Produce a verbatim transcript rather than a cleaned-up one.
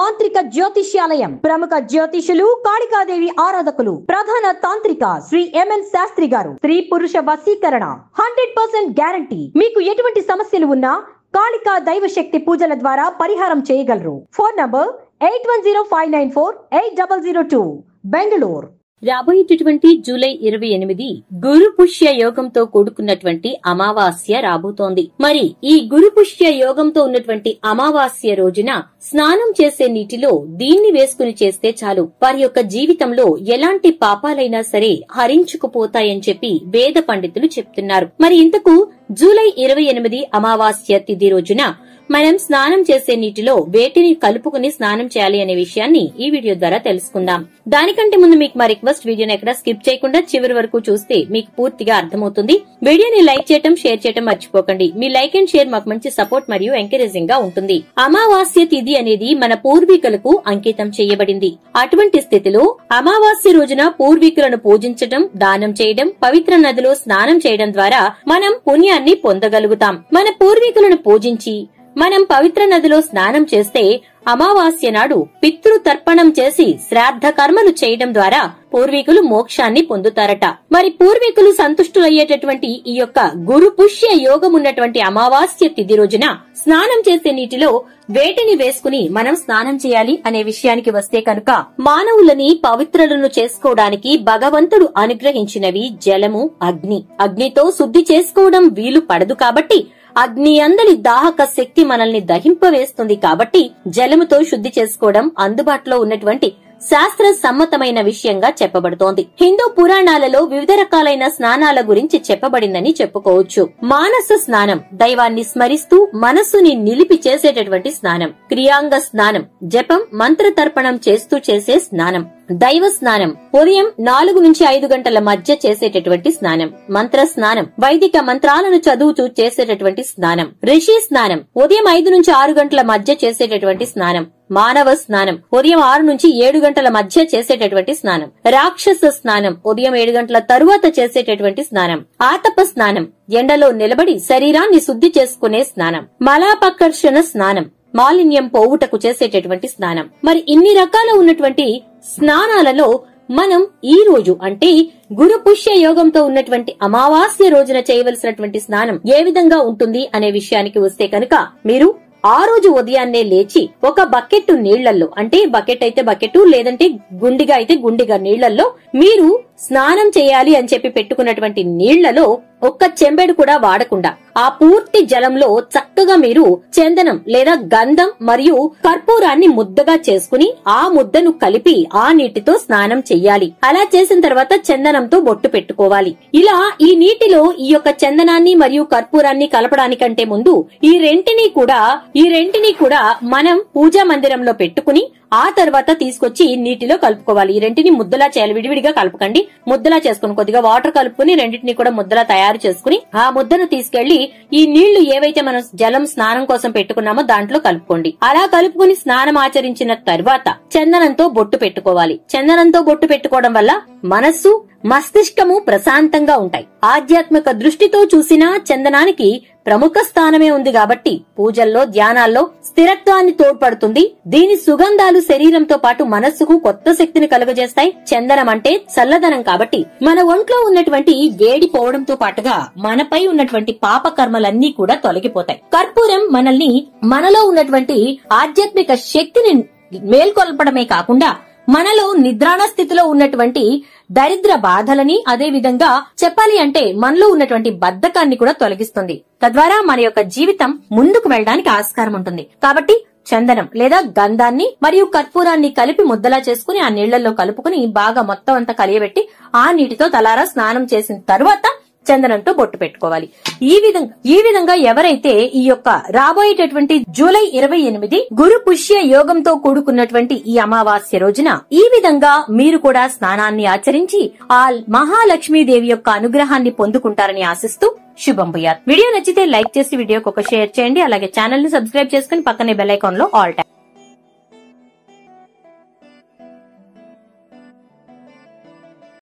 మాంత్రిక జ్యోతిష్యాలయం ప్రముఖ జ్యోతిషులు కాళికాదేవి ఆరాధకులు ప్రధాన తాంత్రిక శ్రీ ఎంఎన్ శాస్త్రి గారు స్త్రీ పురుష వశీకరణ హండ్రెడ్ పర్సెంట్ గ్యారంటీ మీకు ఎటువంటి సమస్యలు ఉన్నా కాళికా దైవ శక్తి పూజల ద్వారా పరిహారం చేయగలరు phone number eight one zero five nine four eight double zero two Bengaluru రాబోయేటటువంటి జూలై ఇరవై ఎనిమిది గురు పుష్య యోగంతో కూడుకున్నటువంటి అమావాస్య రాబోతోంది. మరి ఈ గురు పుష్య యోగంతో ఉన్నటువంటి అమావాస్య రోజున స్నానం చేసే నీటిలో దీన్ని వేసుకుని చేస్తే చాలు వారి యొక్క జీవితంలో ఎలాంటి పాపాలైనా సరే హరించుకుపోతాయని చెప్పి వేద పండితులు చెప్తున్నారు. మరి ఇంతకు జూలై ఇరవై ఎనిమిది అమావాస్య తిథి రోజున మనం స్నానం చేసే నీటిలో వేటిని కలుపుకుని స్నానం చేయాలి అనే విషయాన్ని ఈ వీడియో ద్వారా తెలుసుకుందాం. దానికంటే ముందు మీకు మా రిక్వెస్ట్, వీడియోని ఎక్కడ స్కిప్ చేయకుండా చివరి వరకు చూస్తే మీకు పూర్తిగా అర్థమవుతుంది. వీడియోని లైక్ చేయటం, షేర్ చేయటం మర్చిపోకండి. మీ లైక్ అండ్ షేర్ మాకు మంచి సపోర్ట్ మరియు ఎంకరేజింగ్ గా ఉంటుంది. అమావాస్య తిథి అనేది మన పూర్వీకులకు అంకితం చేయబడింది. అటువంటి స్థితిలో అమావాస్య రోజున పూర్వీకులను పూజించడం, దానం చేయడం, పవిత్ర నదిలో స్నానం చేయడం ద్వారా మనం పుణ్యాన్ని పొందగలుగుతాం. మన పూర్వీకులను పూజించి మనం పవిత్ర నదిలో స్నానం చేస్తే అమావాస్య నాడు పితృ తర్పణం చేసి శ్రాద్ధ కర్మలు చేయడం ద్వారా పూర్వీకులు మోక్షాన్ని పొందుతారట. మరి పూర్వీకులు సంతుష్టులయ్యేటటువంటి ఈ యొక్క గురు పుష్య యోగం ఉన్నటువంటి అమావాస్య తిథి రోజున స్నానం చేసే నీటిలో వేటిని వేసుకుని మనం స్నానం చేయాలి అనే విషయానికి వస్తే కనుక, మానవులని పవిత్రులను చేసుకోవడానికి భగవంతుడు అనుగ్రహించినవి జలము, అగ్ని. అగ్నితో శుద్ధి చేసుకోవడం వీలు పడదు కాబట్టి అగ్ని అందలి దాహక శక్తి మనల్ని దహింపవేస్తుంది కాబట్టి జలముతో శుద్ధి చేసుకోవడం అందుబాటులో ఉన్నటువంటి శాస్త్ర సమ్మతమైన విషయంగా చెప్పబడుతోంది. హిందూ పురాణాలలో వివిధ రకాలైన స్నానాల గురించి చెప్పబడిందని చెప్పుకోవచ్చు. మానస స్నానం దైవాన్ని స్మరిస్తూ మనస్సుని నిలిపి చేసేటటువంటి స్నానం. క్రియాంగ స్నానం జపం, మంత్రతర్పణం చేస్తూ చేసే స్నానం. దైవ స్నానం ఉదయం నాలుగు నుంచి ఐదు గంటల మధ్య చేసేటటువంటి స్నానం. మంత్ర స్నానం వైదిక మంత్రాలను చదువుతూ చేసేటటువంటి స్నానం. రిషి స్నానం ఉదయం ఐదు నుంచి ఆరు గంటల మధ్య చేసేటటువంటి స్నానం. మానవ స్నానం ఉదయం ఆరు నుంచి ఏడు గంటల మధ్య చేసేటటువంటి స్నానం. రాక్షస స్నానం ఉదయం ఏడు గంటల తరువాత చేసేటటువంటి స్నానం. ఆతప స్నానం ఎండలో నిలబడి శరీరాన్ని శుద్ధి చేసుకునే స్నానం. మలాపకర్షణ స్నానం మాలిన్యం పోవుటకు చేసేటటువంటి స్నానం. మరి ఇన్ని రకాల ఉన్నటువంటి స్నానాలలో మనం ఈ రోజు అంటే గురు పుష్య యోగంతో ఉన్నటువంటి అమావాస్య రోజున చేయవలసినటువంటి స్నానం ఏ విధంగా ఉంటుంది అనే విషయానికి వస్తే కనుక, మీరు ఆ రోజు ఉదయాన్నే లేచి ఒక బకెట్ నీళ్లలో, అంటే బకెట్ అయితే బకెట్ లేదంటే గుండిగా అయితే గుండిగా నీళ్లలో మీరు స్నానం చేయాలి అని చెప్పి పెట్టుకున్నటువంటి నీళ్లలో ఒక్క చెంబెడు కూడా వాడకుండా ఆ పూర్తి జలంలో చక్కగా మీరు చందనం లేదా గంధం మరియు కర్పూరాన్ని ముద్దగా చేసుకుని ఆ ముద్దను కలిపి ఆ నీటితో స్నానం చెయ్యాలి. అలా చేసిన తర్వాత చందనంతో బొట్టు పెట్టుకోవాలి. ఇలా ఈ నీటిలో ఈ యొక్క చందనాన్ని మరియు కర్పూరాన్ని కలపడానికంటే ముందు ఈ రెంటిని కూడా ఈ రెంటిని కూడా మనం పూజా మందిరంలో పెట్టుకుని ఆ తర్వాత తీసుకొచ్చి నీటిలో కలుపుకోవాలి. ఈ రెంటిని ముద్దలా చేయాలి, విడివిడిగా కలుపుకండి. ముద్దలా చేసుకుని కొద్దిగా వాటర్ కలుపుకుని రెండింటిని కూడా ముద్దలా తయారు చేసుకుని ఆ ముద్దను తీసుకెళ్లి ఈ నీళ్లు ఏవైతే మనం జలం స్నానం కోసం పెట్టుకున్నామో దాంట్లో కలుపుకోండి. అలా కలుపుకుని స్నానం ఆచరించిన తర్వాత చందనంతో బొట్టు పెట్టుకోవాలి. చందనంతో బొట్టు పెట్టుకోవడం వల్ల మనస్సు, మస్తిష్కము ప్రశాంతంగా ఉంటాయి. ఆధ్యాత్మిక దృష్టితో చూసినా చందనానికి ప్రముఖ స్థానమే ఉంది కాబట్టి పూజల్లో, ధ్యానాల్లో స్థిరత్వాన్ని తోడ్పడుతుంది. దీని సుగంధాలు శరీరంతో పాటు మనస్సుకు కొత్త శక్తిని కలుగజేస్తాయి. చందనం అంటే చల్లదనం కాబట్టి మన ఒంట్లో ఉన్నటువంటి వేడి పోవడంతో పాటుగా మనపై ఉన్నటువంటి పాప కర్మలన్నీ కూడా తొలగిపోతాయి. కర్పూరం మనల్ని, మనలో ఉన్నటువంటి ఆధ్యాత్మిక శక్తిని మేల్కొల్పడమే కాకుండా మనలో నిద్రాణ స్థితిలో ఉన్నటువంటి దరిద్ర బాధలని, అదే విధంగా చెప్పాలి అంటే మనలో ఉన్నటువంటి బద్ధకాన్ని కూడా తొలగిస్తుంది. తద్వారా మన యొక్క జీవితం ముందుకు వెళ్ళడానికి ఆస్కారం ఉంటుంది. కాబట్టి చందనం లేదా గంధాన్ని మరియు కర్పూరాన్ని కలిపి ముద్దలా చేసుకుని ఆ నీళ్లలో కలుపుకుని బాగా మొత్తం అంతా కలియబెట్టి ఆ నీటితో తలారా స్నానం చేసిన తరువాత చందనంతో బొట్టు పెట్టుకోవాలి. ఈ విధంగా ఈ విధంగా ఎవరైతే ఈ యొక్క రాబోయేటటువంటి జూలై ఇరవై ఎనిమిది గురు పుష్య యోగంతో కూడుకున్నటువంటి ఈ అమావాస్య రోజున ఈ విధంగా మీరు కూడా స్నానాన్ని ఆచరించి ఆ మహాలక్ష్మీదేవి యొక్క అనుగ్రహాన్ని పొందుకుంటారని ఆశిస్తూ శుభం భూయాత్. వీడియో నచ్చితే లైక్ చేసి వీడియోకి ఒక షేర్ చేయండి. అలాగే ఛానల్ ని సబ్స్క్రైబ్ చేసుకుని పక్కనే బెల్ ఐకాన్ లో ఆల్ ట్యాప్